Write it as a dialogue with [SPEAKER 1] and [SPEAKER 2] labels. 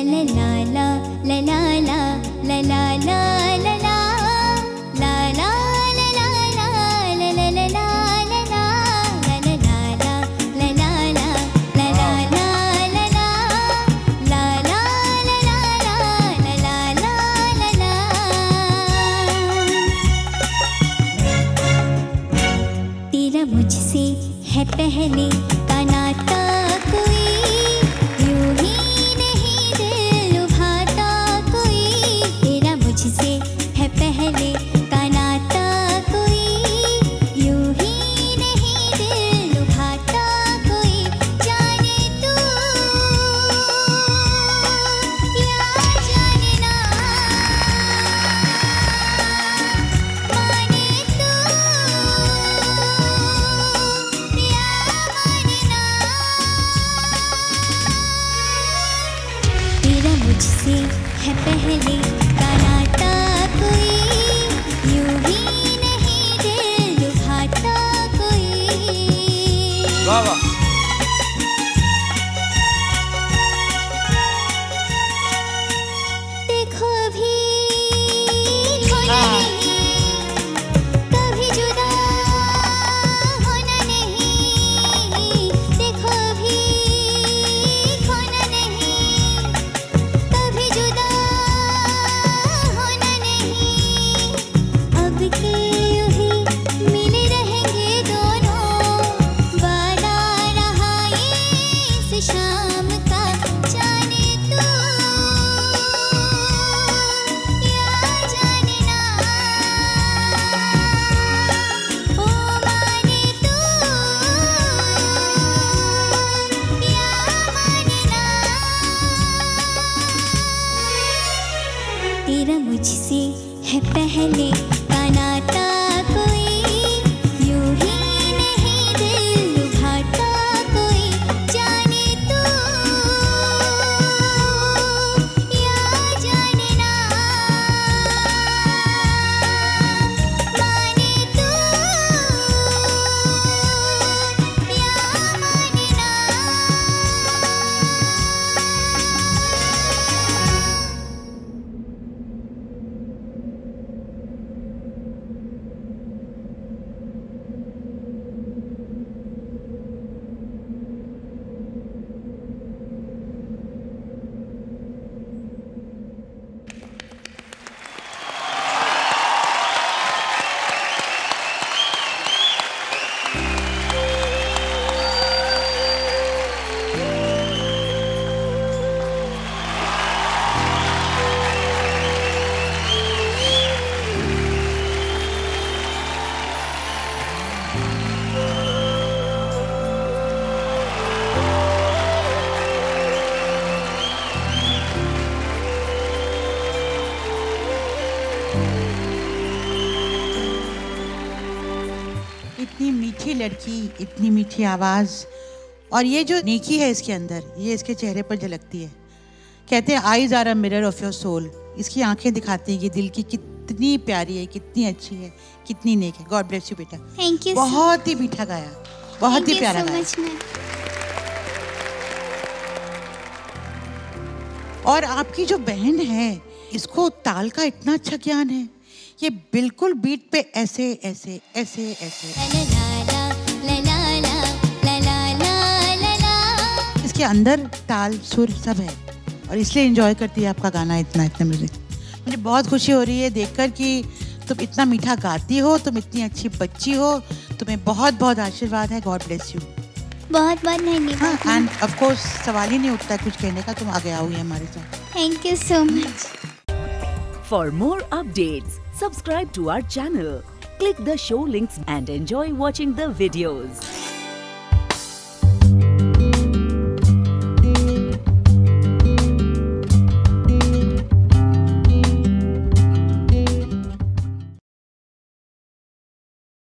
[SPEAKER 1] मुझसे है पहले का नाता कोई, यूं ही नहीं दिल लुभाता कोई। तेरा मुझसे है पहले का नाता कोई, यूं ही नहीं दिल लुभाता कोई। जाने तू या जाने ना, माने तू मुझसे है पहले का नाता कोई, यूं ही नहीं दिल लुभाता कोई।
[SPEAKER 2] वाह वाह।
[SPEAKER 1] देखो अभी खोना नहीं, कभी जुदा होना नहीं। देखो अभी खोना नहीं, तेरा मुझसे है पहले का नाता कोई, यूं ही नहीं दिल लुभाता कोई। जाने तू या जाने ना, माने तू या माने ना।
[SPEAKER 3] इतनी मीठी लड़की, इतनी मीठी आवाज़, और ये जो नेकी है इसके अंदर, ये इसके चेहरे पर झलकती है। कहते हैं eyes are a mirror of your soul. इसकी आंखें दिखाती हैं कि दिल की कितनी प्यारी है, कितनी अच्छी है, कितनी नेक है। गॉड ब्लेस यू बेटा।
[SPEAKER 1] Thank you.
[SPEAKER 3] बहुत ही मीठा गाया, बहुत ही प्यारा गाया। और आपकी जो बहन है, इसको ताल का इतना अच्छा ज्ञान है। ये बिल्कुल बीट पे ऐसे ऐसे ऐसे ऐसे, इसके अंदर ताल सुर सब है, और इसलिए एंजॉय करती है आपका गाना इतना इतना। मुझे बहुत खुशी हो रही है देखकर कि तुम इतना मीठा गाती हो, तुम इतनी अच्छी बच्ची हो। तुम्हें बहुत बहुत आशीर्वाद है। God bless you.
[SPEAKER 1] बहुत बहुत धन्यवाद।
[SPEAKER 3] हाँ, एंड ऑफ कोर्स सवाल ही नहीं उठता कुछ कहने का, तुम आगे आओगी हमारे साथ।
[SPEAKER 1] Thank you so much.
[SPEAKER 4] For more updates, subscribe to our channel, click the show links and enjoy watching the videos.